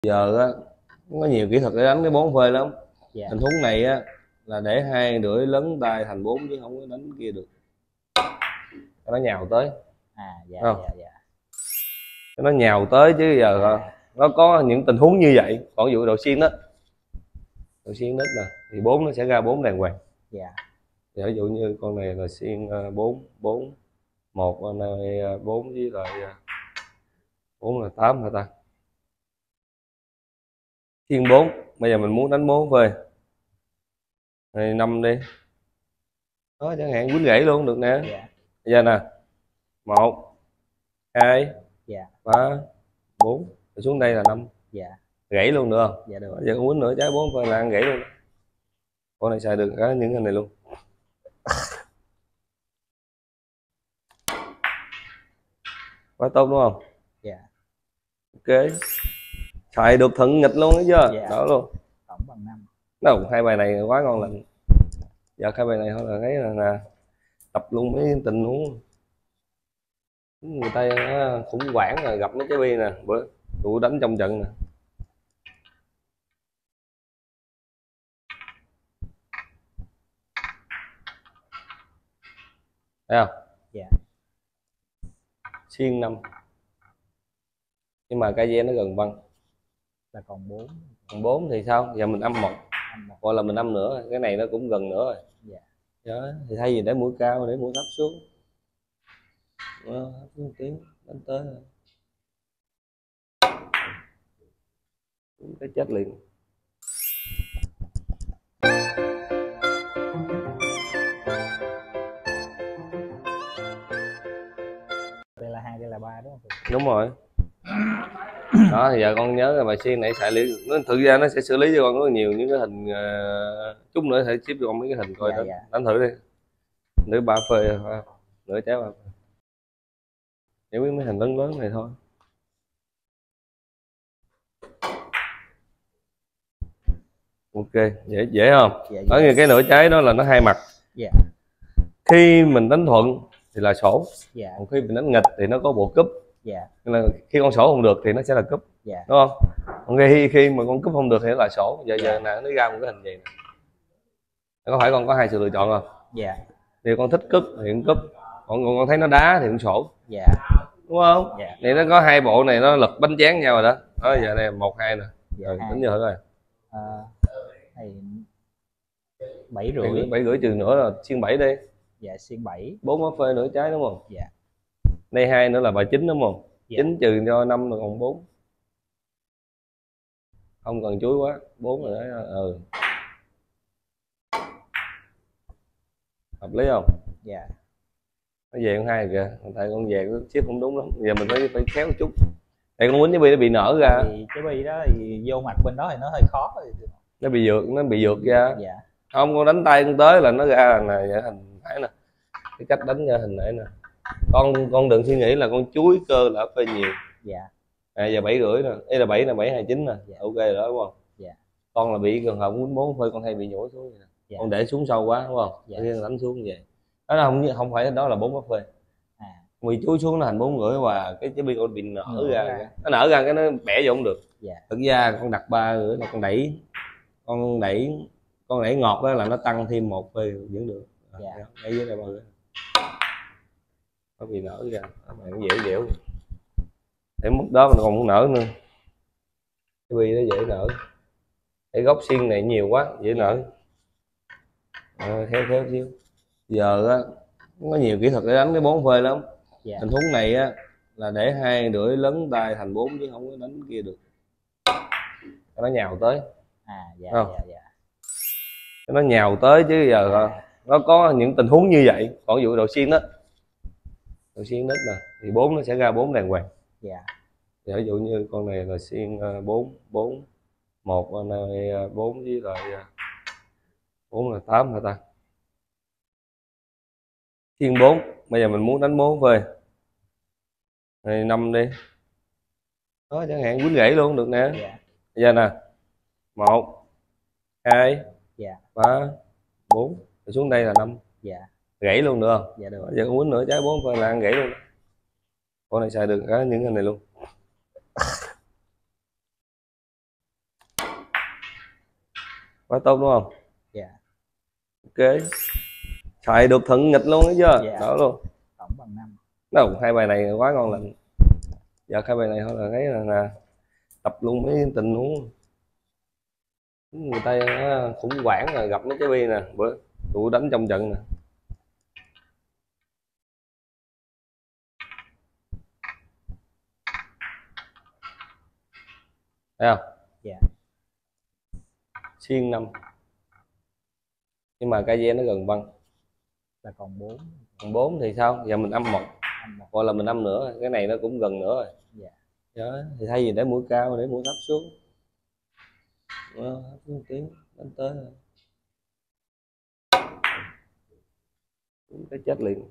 Giờ á có nhiều kỹ thuật để đánh cái bốn phơi lắm. Dạ. Tình huống này á là để hai rưỡi lớn tay thành 4 chứ không có đánh kia được. Nó nhào tới. Dạ, Không? dạ, dạ. Nó nhào tới chứ giờ nó có những tình huống như vậy. Còn ví dụ đồ xiên đó, đồ xiên nít nè thì 4 nó sẽ ra 4 đàng hoàng. Dạ. Thì ví dụ như con này là xiên 4 4 1, con này 4 với lại 4 là 8 hả ta? Xiên 4, bây giờ mình muốn đánh 4 phơi này 5 đi đó, chẳng hạn quýnh gãy luôn được nè. Dạ. Bây giờ nè 1 2 Dạ. 3 4 rồi xuống đây là 5. Dạ. Gãy luôn được không? Dạ được. Giờ con quýnh nữa trái 4 phơi là ăn gãy luôn. Con này xài được cả những cái này luôn. Quá tốt đúng không? Dạ. Ok, xài được thuận nghịch luôn đấy chưa? Dạ. Đó luôn. Tổng bằng 5. Đâu hai bài này quá ngon lành. Giờ hai bài này thôi là thấy là nè, tập luôn mấy tình huống người ta khủng hoảng là gặp mấy trái bi nè, bữa tụi đánh trong trận nè. Thấy không? Dạ. Xiên 5 nhưng mà cây ve nó gần băng Là còn 4. còn 4 thì sao? Giờ mình âm 1 gọi là mình âm nữa, cái này nó cũng gần nữa rồi. Dạ. Đó, thì thay vì để mũi cao để mũi thấp xuống. Đó, thấp xuống một tiếng đánh tới rồi. Cái chết liền. Đây là 2, đây là 3 đúng không? Đúng rồi. Đó thì giờ con nhớ là bài xiên này xài lý nó thực ra nó sẽ xử lý cho con rất là nhiều những cái hình chút nữa sẽ ship cho con mấy cái hình coi. Dạ, đó dạ. đánh thử đi, nửa ba phê nửa trái ba phê để biết mấy hình lớn lớn này thôi. Ok, dễ không? Dạ, Ở như cái nửa trái đó là nó hai mặt. Dạ. Khi mình đánh thuận thì là sổ. Dạ. Còn khi mình đánh nghịch thì nó có bộ cúp. Dạ. Nên là khi con sổ không được thì nó sẽ là cúp. Dạ. Đúng không? Còn khi mà con cúp không được thì nó là sổ. Giờ nè nó ra một cái hình gì nè. Có phải con có hai sự lựa chọn không? Dạ. Thì con thích cúp thì con cúp, còn con thấy nó đá thì con sổ. Dạ. Đúng không? Dạ. Thì nó có hai bộ này nó lật bánh tráng nhau rồi đó. Đó giờ này 1 2 nè. Dạ, Rồi tính giờ rồi. Này 7 rưỡi. 7 rưỡi trừ nữa là xiên 7 đi. Dạ, xiên 7. 4 mớ phê nửa trái đúng không? Dạ. Đây 2 nữa là bài 9 đúng không? Dạ. 9 trừ cho 5 là còn 4. Không cần chuối quá, 4 rồi đó. Hợp lý không? Dạ. Nó về con 2 kìa, tại con về nó xếp không đúng lắm. Giờ mình phải khéo một chút. Tại con quýnh cái bi nó bị nở ra. Thì cái bi đó thì vô mặt bên đó thì nó hơi khó. Nó bị vượt ra. Dạ. Không, con đánh tay con tới là nó ra nè, vậy hình phải nè. Cái cách đánh ra hình này nè. Con đừng suy nghĩ là con chuối cơ là phê nhiều. Dạ. Giờ 7 rưỡi nè, đây là 7 là 729 nè. Dạ. Ok rồi đó đúng không? Dạ. Con là bị gần hợp quýnh 4 phê con hay bị nhổ xuống vậy nè. Dạ. Con để xuống sâu quá đúng không? Dạ. Riêng đánh xuống vậy. Đó là không phải đó là 4 phê. Bị chuối xuống nó thành 4 rưỡi và cái bi con bị nở ra. Nó nở ra cái nó bẻ vô không được. Dạ. Thực ra con đặt 3 rưỡi là con đẩy ngọt đó là nó tăng thêm 1 phê vẫn được. Dạ. Để dưới đây mọi người có bị nở ra bạn dễ dẻo để mức đó mình còn muốn nở nữa, cái bi nó dễ nở, cái góc xiên này nhiều quá dễ nở. Theo xíu. Giờ á có nhiều kỹ thuật để đánh cái 4 phê lắm. Dạ. Tình huống này á là để hai rưỡi lớn tay thành 4 chứ không có đánh kia được. Nó nhào tới. Dạ. Không? Dạ. Dạ. Nó nhào tới chứ giờ nó có những tình huống như vậy. Còn ví dụ đồ xiên đó, đồ xiên nít nè thì 4 nó sẽ ra 4 đàng hoàng. Dạ. Thì ví dụ như con này là xiên 4 4 1, con này 4 với lại 4 là 8 hả ta? Xiên 4, bây giờ mình muốn đánh 4 phê này 5 đi đó, chẳng hạn quýnh gãy luôn được nè. Dạ. Bây giờ nè 1 2 Dạ. 3 4 rồi xuống đây là 5. Dạ. Gãy luôn được không? Dạ được. Giờ con quýnh nữa trái 4 phê là ăn gãy luôn. Con này xài được cả những cái này luôn. quá tốt đúng không? Dạ. Ok, xài được thuận nghịch luôn đấy chưa? Dạ. Đó luôn. Tổng bằng 5. Đâu, hai bài này quá ngon lành. Giờ hai bài này thôi là thấy là nè, tập luôn mấy tình huống người ta khủng hoảng là gặp mấy trái bi nè, bữa tụi đánh trong trận nè. Thấy không? Dạ. Xiên 5. Nhưng mà cây ve nó gần băng. Là còn 4. Còn 4 thì sao? Giờ mình âm 1. Hoặc là mình âm nữa, cái này nó cũng gần nữa rồi. Dạ. Đó, thì thay vì để mũi cao để mũi thấp xuống. Đó, thấp xuống một tiếng đánh tới rồi. Cái chết liền.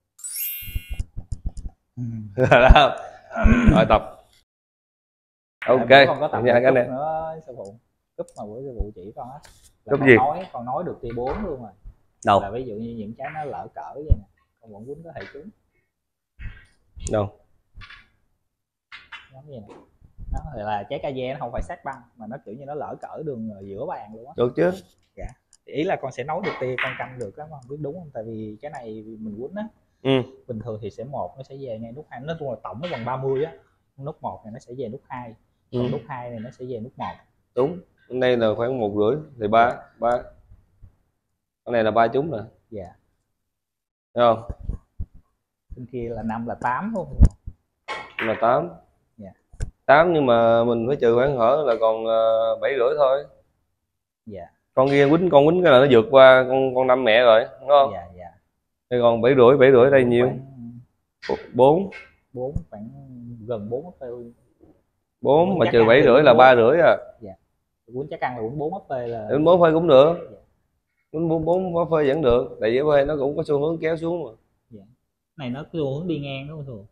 Rồi tập. Ok, Con có tập nha cái này nữa sư phụ. Cúp mà bữa sư phụ chỉ con á. Cúp gì? Con nói được tia 4 luôn rồi. Đâu? Là ví dụ như những trái nó lỡ cỡ vậy nè, con vẫn quýnh có thể trúng. Đâu? Giống như này. Nó là trái ca ve nó không phải sát băng mà nó kiểu như nó lỡ cỡ đường giữa bàn luôn á. Được chứ? Dạ. Ý là con sẽ nối được tia, con canh được đó, không biết đúng không? Tại vì cái này mình quýnh á. Bình thường thì sẽ 1 nó sẽ về ngay nút 2, nó tổng nó bằng 30 á. Nút 1 này nó sẽ về nút 2. Còn nút 2 này nó sẽ về nút 1. Đúng. Bên đây là khoảng 1,5 thì 3. Cái này là 3 trúng nè. Dạ. Thấy không? Bên kia là 5 là 8 luôn. Là 8. Dạ. 8 nhưng mà mình phải trừ khoảng hở là còn 7,5 thôi. Dạ. Con kia con quýnh cái là nó vượt qua con 5 mẹ rồi, đúng không? Dạ. Dạ. Đây còn 7,5 đây nhiêu? 4. 4 khoảng gần 4 4 mà trừ 7,5 là 3,5 à. Dạ. Quýnh chắc ăn là quýnh 4 FP là. Quýnh 4 phê cũng được. Dạ. Quýnh 4 phê vẫn được, tại vì phê nó cũng có xu hướng kéo xuống mà. Dạ. Này nó xu hướng đi ngang đúng không?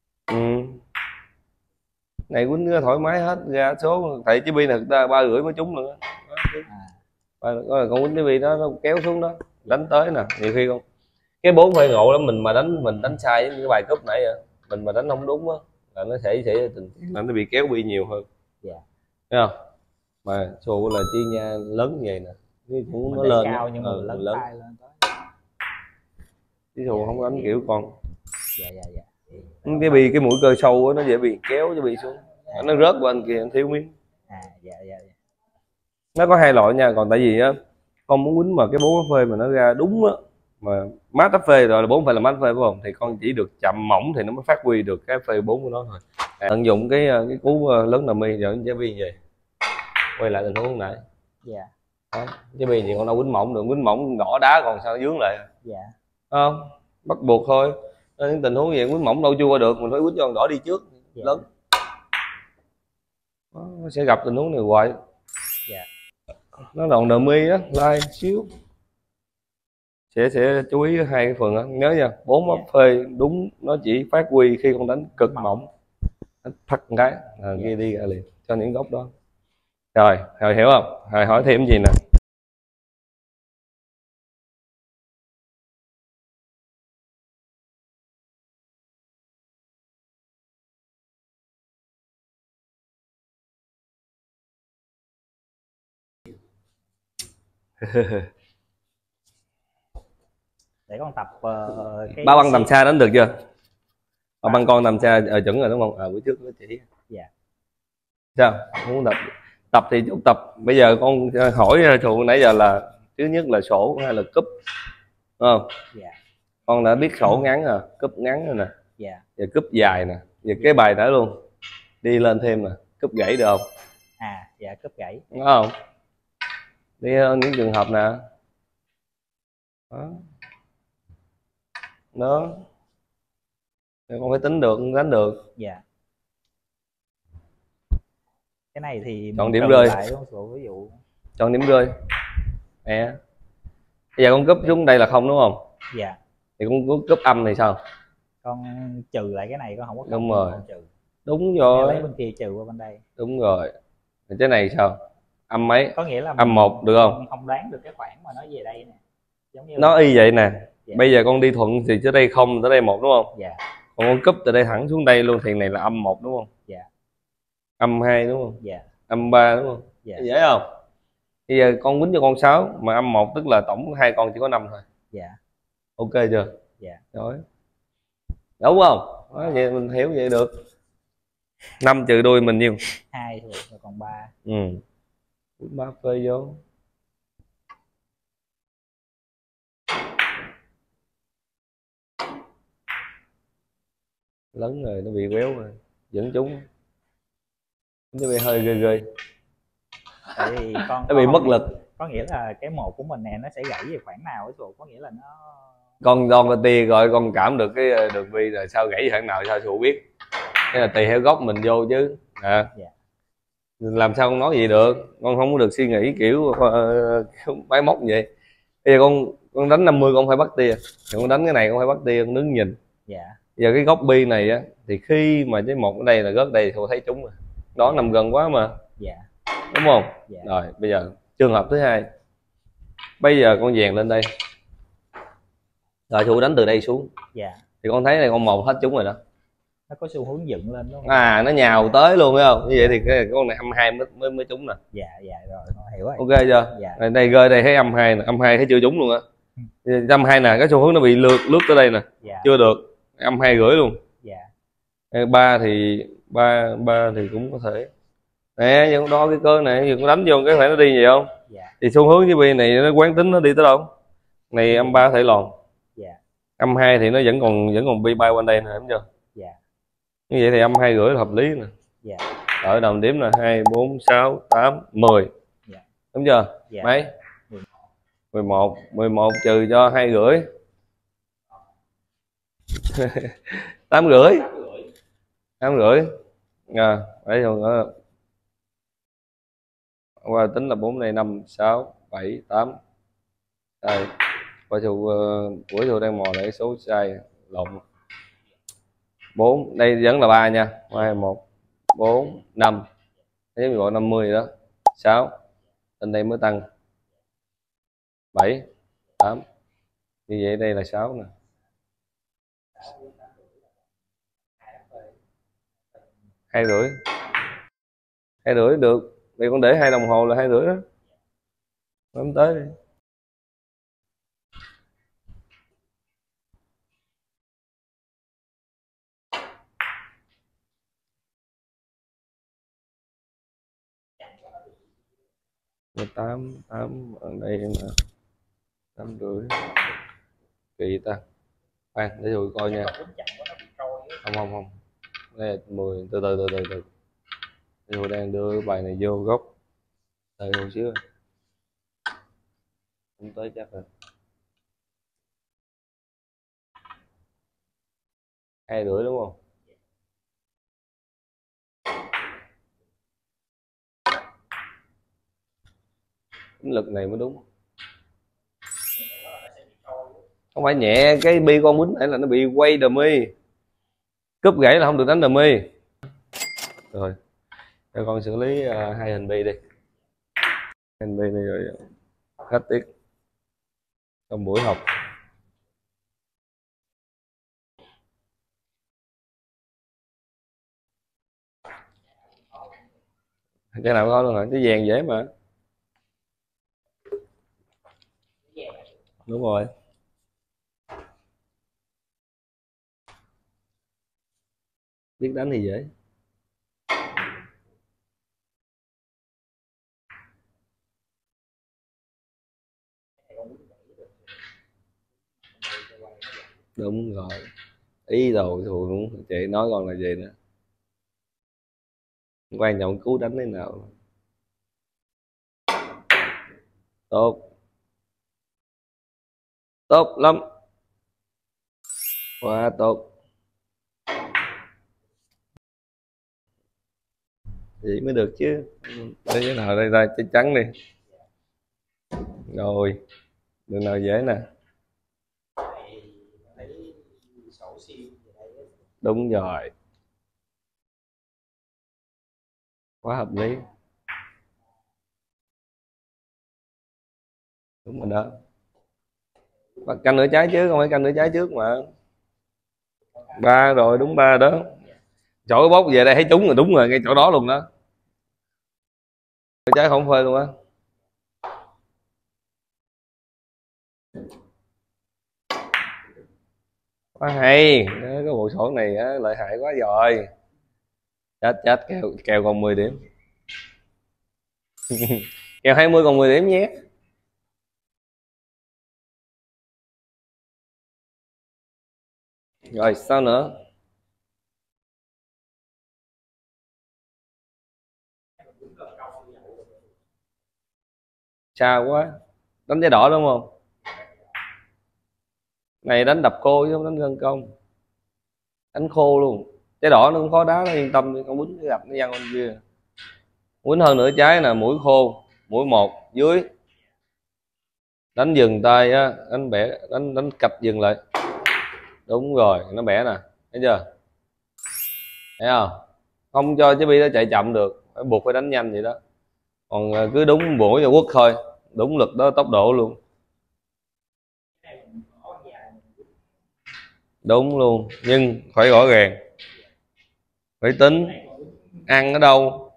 Này quýnh thoải mái hết ra số, tại trái bi là ta 3,5 mới trúng nữa. Con quýnh trái bi nó kéo xuống đó, đánh tới nè, nhiều khi không cái 4 phê ngộ lắm, mình đánh sai với cái bài cúp nãy vậy. Mình mà đánh không đúng á là nó sẽ tình là nó bị kéo bi nhiều hơn. Dạ. Thấy không? Mà xù là chi nha lớn như vậy nè, cũng nó lên cao nhưng mà lớn. Chứ xù không có đánh kiểu con. Dạ. Cái bi cái mũi cơ sâu á nó dễ bị kéo cho bị xuống. Nó rớt bên kia thiếu miếng. Dạ. Nó có 2 loại nha, còn tại vì á con muốn quýnh mà cái 4 phê mà nó ra đúng á, mà mát phê rồi là 4 phê là mát phê phải không, thì con chỉ được chậm mỏng thì nó mới phát huy được cái phê 4 của nó thôi. Tận dụng cái cú lớn là mi rồi trái bi về quay lại tình huống nãy. Dạ. Đó, trái bi thì con đâu quýnh mỏng được, quýnh mỏng gõ đá còn sao dướng lại. Dạ. Không, bắt buộc thôi. Những tình huống vậy quýnh mỏng đâu chưa qua được, mình phải quýnh cho con đỏ đi trước. Dạ. Lớn đó, nó sẽ gặp tình huống này hoài. Dạ. Nó đòn đờ mi á, like xíu sẽ chú ý 2 cái phần á, nhớ nha, 4 móc phê đúng nó chỉ phát huy khi con đánh cực mỏng, đánh phật cái kia đi ra liền cho những góc đó. Rồi hiểu không? Rồi hỏi thêm gì nè. Để con tập cái Ba băng tầm xa đánh được chưa? Ba băng con tầm xa chuẩn rồi đúng không? Bữa trước nó chỉ. Dạ. Sao? Muốn tập thì chút tập. Bây giờ con hỏi Thụ nãy giờ là thứ nhất là sổ hay là cúp, đúng không? Dạ. Con đã biết sổ ngắn rồi, cúp ngắn rồi nè. Dạ. Giờ cúp dài nè. Giờ cái bài đã luôn. Đi lên thêm nè, cúp gãy được không? Dạ cúp gãy. Đúng không? Đi những trường hợp nè. Đó. Con phải tính được, đánh được. Dạ. Cái này thì chọn điểm rơi. Ví dụ chọn điểm rơi nè. Bây giờ con cúp xuống đây là không đúng không? Dạ. Thì con cúp âm thì sao? Con trừ lại cái này con không có. Đúng rồi. Đúng rồi. Lấy bên kia trừ qua bên đây. Đúng rồi. Thì cái này sao? Âm mấy? Có nghĩa là âm 1 được không? Không đoán được cái khoảng mà nó về đây nè. Giống như nó y vậy nè. Dạ. Bây giờ con đi thuận thì tới đây 0 tới đây 1 đúng không? Dạ. Còn con cúp từ đây thẳng xuống đây luôn thì này là âm 1 đúng không? Dạ. Âm 2 đúng không? Dạ. Âm 3 đúng không? Dạ. Dễ không? Bây giờ con quýnh cho con 6 mà âm 1 tức là tổng hai con chỉ có 5 thôi. Dạ. Ok chưa? Dạ. Rồi. Đúng không? Đó, vậy mình hiểu vậy được. 5 trừ đuôi mình nhiêu? 2 rồi còn 3. Ừ. 3 phơi vô. Lớn rồi, nó bị quéo rồi. Dẫn chúng. Nó bị hơi ghê ghê. Tại vì nó bị mất lực. Có nghĩa là cái 1 của mình nè nó sẽ gãy về khoảng nào ấy, có nghĩa là nó Con đòn cái tì rồi con cảm được cái đường bi rồi sao gãy khoảng nào sao Sụ biết. Cái là tùy theo góc mình vô chứ. À. Dạ. Làm sao con nói gì được, con không có được suy nghĩ kiểu máy móc vậy. Bây giờ con đánh 50 con phải bắt tia, con đánh cái này con phải bắt tia, con đứng nhìn. Dạ. Giờ cái góc bi này á thì khi mà cái 1 ở đây là rớt đây thì tôi thấy trúng rồi đó. Dạ. Nằm gần quá mà. Dạ. Đúng không? Dạ. Rồi bây giờ trường hợp thứ hai, bây giờ con dàn lên đây rồi Sụ đánh từ đây xuống. Dạ. Thì con thấy này con 1 hết trúng rồi đó, nó có xu hướng dựng lên đúng không? À nó nhào tới luôn phải không? Như vậy thì cái con này 22 mới trúng nè. Dạ. Dạ rồi, con hiểu rồi. Ok chưa? Dạ. Đây rơi đây thấy 22 nè, 22 thấy chưa trúng luôn á. 22 nè, cái xu hướng nó bị lướt tới đây nè. Dạ. Chưa được, 22 rưỡi luôn. Dạ. 3 thì 3 thì cũng có thể. Nè, nhưng đó cái cơ này, nhưng đánh vô cái phải nó đi gì không? Dạ. Thì xu hướng cái bi này nó quán tính nó đi tới đâu? Này âm 3 thể lòn. Dạ. Âm 2 thì nó vẫn còn bi bay quanh đây nè, đúng chưa? Dạ. Như vậy thì âm 2 rưỡi là hợp lý nè. Dạ. Ở đồng điểm là 2 4 6 8 10. Dạ. Đúng chưa? Dạ. Mấy? 11 trừ cho 2 rưỡi. 8 rưỡi. 8 rưỡi. À, đấy rồi. Qua tính là 4 này 5 6 7 8. Đây. Qua buổi Sụ đang mò lại số sai lộn. 4, đây vẫn là 3 nha. 2 1 4 5. Thế mình gọi 50 đó. 6. Bên đây mới tăng 7 8. Như vậy đây là 6 nè. 2 rưỡi. 2 rưỡi được. Vậy con để 2 đồng hồ là 2 rưỡi đó. Bấm tới đi. Rồi 8 ở đây là 8 rưỡi. Kỳ ta. Khoan để tôi coi nha. Không. Đây là 10, từ từ. Tôi đang đưa cái bài này vô góc. Đợi một xíu. Không tới chắc rồi. 2 rưỡi đúng không? Tính lực này mới đúng. Không phải nhẹ, cái bi con quýnh này là nó bị quay dummy. Cúp gãy là không được đánh dummy. Rồi cho con xử lý 2 hình bi đi. Hình bi này rồi hết tiết trong buổi học. Cái nào có luôn hả? Cái vàng dễ mà. Đúng rồi. Biết đánh thì dễ. Đúng rồi. Ý đồ luôn. Chị nói con là gì nữa. Quan trọng cứu đánh thế nào. Tốt. Tốt lắm. Quá tốt. Vậy mới được chứ. Đây cái nào đây ra trái trắng đi. Rồi. Đường nào dễ nè. Đúng rồi. Quá hợp lý. Đúng rồi đó. Và canh nửa trái chứ, không phải canh nửa trái trước mà. 3 rồi, đúng 3 đó. Chỗ bốc về đây thấy trúng rồi, đúng rồi, ngay chỗ đó luôn đó. Trái không phơi luôn á. quá hay. Đó, cái bộ sổ này á, lợi hại quá rồi. Chết kèo còn 10 điểm. Kèo 20 còn 10 điểm nhé. Rồi sao nữa? Xa quá. Đánh trái đỏ đúng không? Này đánh đập cô chứ không đánh gân công. Đánh khô luôn. Trái đỏ nó cũng khó đá, nó yên tâm đi, con quýnh nó gặp nó văng bên kia. Quýnh hơn nửa trái nè, mũi khô, mũi một dưới. Đánh dừng tay á, đánh bẻ, đánh cạch dừng lại. Đúng rồi, nó bẻ nè, thấy chưa? Thấy không? Không cho trái bi nó chạy chậm được, phải buộc phải đánh nhanh vậy đó. Còn cứ đúng mũi và quất thôi, đúng lực đó, tốc độ luôn. Đúng luôn, nhưng phải rõ ràng, phải tính ăn ở đâu.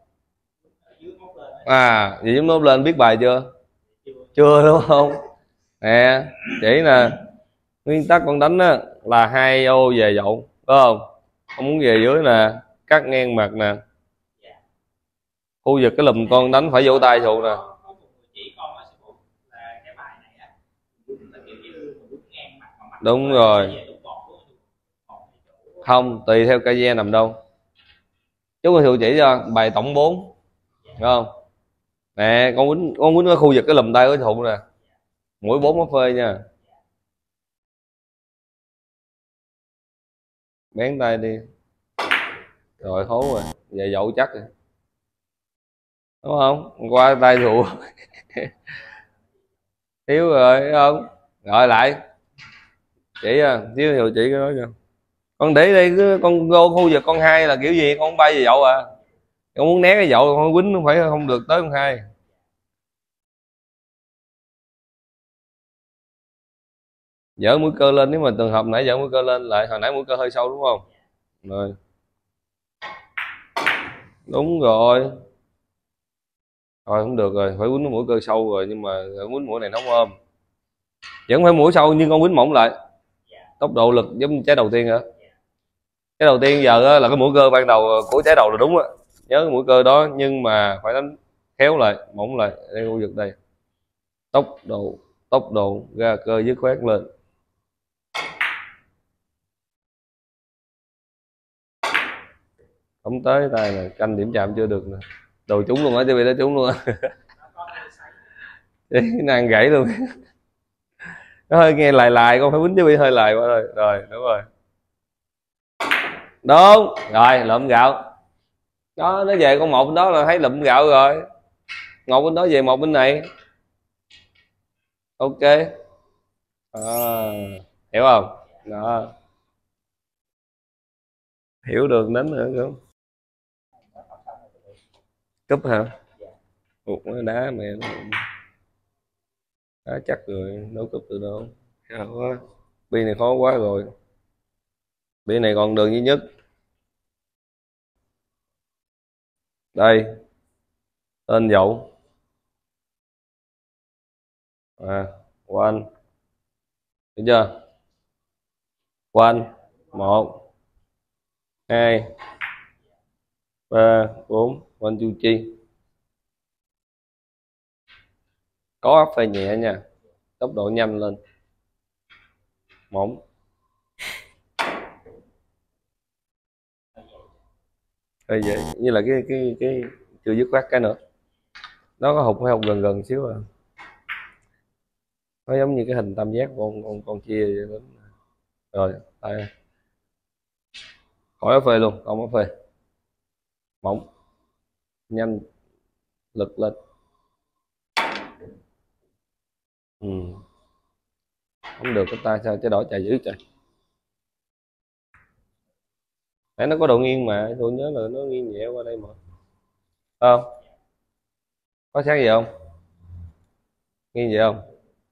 Vậy chúng nó lên biết bài chưa? Chưa đúng không? Nè, chỉ nè, nguyên tắc con đánh á là 2 ô về dậu, đúng không? Không muốn về dưới nè, cắt ngang mặt nè, khu vực cái lùm con đánh phải vỗ tay xuống nè. Đúng rồi. Không, tùy theo cây ve nằm đâu. Chú Sư chỉ cho bài tổng 4, đúng không? Nè, con quýnh ở khu vực cái lùm tay của thụ nè, mũi 4 nó phơi nha. Bén tay đi. Rồi hố rồi, về dậu chắc rồi. Đúng không? Qua tay thụ. Thiếu rồi, thấy không? Rồi lại. Chỉ thiếu Sư chỉ cái đó cho. Con để đây con vô khu vực con 2 là kiểu gì con không bay về dậu à. Con muốn né cái dậu con quýnh không phải không được tới con 2. Dỡ mũi cơ lên, nếu mà trường hợp nãy dỡ mũi cơ lên lại, hồi nãy mũi cơ hơi sâu đúng không? Rồi. Đúng rồi. Rồi không được rồi, phải quýnh mũi cơ sâu rồi, nhưng mà quýnh mũi này nóng ôm. Vẫn phải mũi sâu nhưng con quýnh mỏng lại. Tốc độ lực giống trái đầu tiên hả? Cái đầu tiên giờ là cái mũi cơ ban đầu của trái đầu là đúng á. Nhớ cái mũi cơ đó, nhưng mà phải đánh khéo lại, mỏng lại. Đây khu vực đây. Tốc độ ra cơ dứt khoát lên. Không tới tay nè, canh điểm chạm chưa được nè. Đồ trúng luôn á, chứ bị nó trúng luôn á. Nó ăn gãy luôn. Nó hơi nghe lài con phải quýnh chứ bị hơi lài quá rồi. Rồi đúng rồi. Đúng rồi, lụm gạo đó, nó về con một bên đó là thấy lụm gạo rồi. Một bên đó về một bên này. Ok. Hiểu không? Đó. Hiểu được đánh nữa không? Cúp hả? Nó đá mẹ nó đá chắc rồi, đâu cúp từ đâu. Khó quá. Bi này khó quá rồi. Bi này còn đường duy nhất. Đây. Tên dậu. One. Được chưa? One. 1 2 3 4. One chu chi. Có áp phê nhẹ nha, tốc độ nhanh lên, mỏng. Vậy như là cái chưa dứt khoát cái nữa. Nó có hụt hay hụt gần gần xíu à. Nó giống như cái hình tam giác con chia vậy đó. Rồi tay khỏi áp phê luôn, không áp phê, mỏng, nhanh, lực lên. Không được, cái tay sao trái đỏ chạy dữ trời. Nãy nó có độ nghiêng mà tôi nhớ là nó nghiêng nhẹ qua đây mà. Không có sáng gì không? Nghiêng gì không?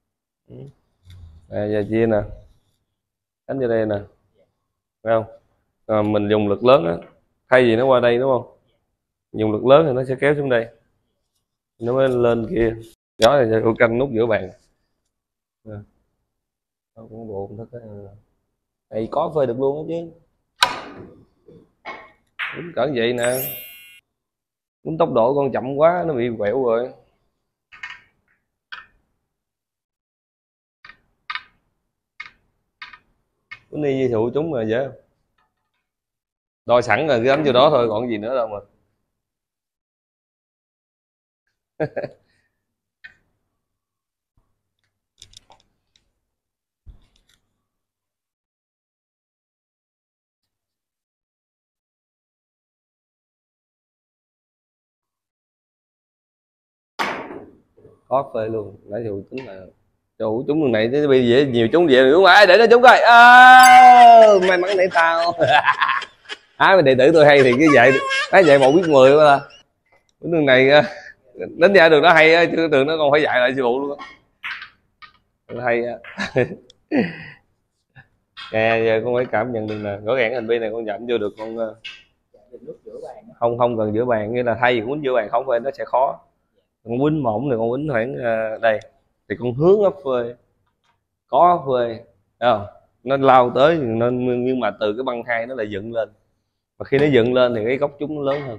Giờ chia nè, đánh vô đây nè, phải không? Mình dùng lực lớn á, thay vì nó qua đây đúng không, dùng lực lớn thì nó sẽ kéo xuống đây, nó mới lên kia. Đó thì tôi canh nút giữa bàn. Nó cũng bộ thức Này có phơi được luôn đó chứ. Quýnh cỡ vậy nè, quýnh tốc độ con chậm quá nó bị quẹo rồi. Quýnh đi với thụ chúng mà dễ không? Đo sẵn rồi cứ đánh vô đó thôi còn gì nữa đâu mà. Có phê luôn, nãy thụ tính là chủ chúng đường này tới bây giờ nhiều chúng về đúng rồi, để nó chúng coi may mắn để tao. Mày đệ tử tôi hay thì cái vậy nói vậy một biết 10 quá ta. Cái đường này đánh giá đường nó hay á, chứ đường nó còn phải dạy lại sư phụ luôn á. Hay á. Nè giờ con phải cảm nhận được nè, rõ ràng hành vi này con chạm vô được con không cần giữa bàn, như là thay vì quýnh giữa bàn không phơi nó sẽ khó. Con quýnh mỏng thì con quýnh khoảng đây thì con hướng ấp phơi có phơi, thấy không? Nó lao tới nên nhưng mà từ cái băng hai nó lại dựng lên, và khi nó dựng lên thì cái góc chúng nó lớn hơn.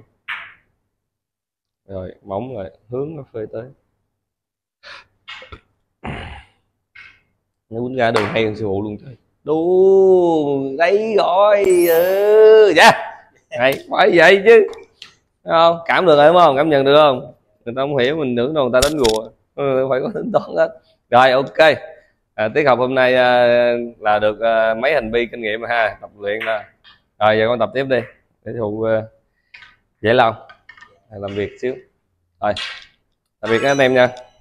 Rồi mỏng rồi hướng nó phơi tới, nó quýnh ra đường hay hơn sư phụ luôn trời. Đu đấy rồi dạ này phải vậy chứ, thấy không? Cảm được rồi đúng không, cảm nhận được không? Người ta không hiểu mình tưởng đâu người ta đánh rùa, phải có tính toán hết. Rồi ok, tiết học hôm nay là được mấy hành vi kinh nghiệm rồi ha, tập luyện là rồi giờ con tập tiếp đi để thụ dễ lòng làm việc xíu. Rồi tạm biệt các anh em nha.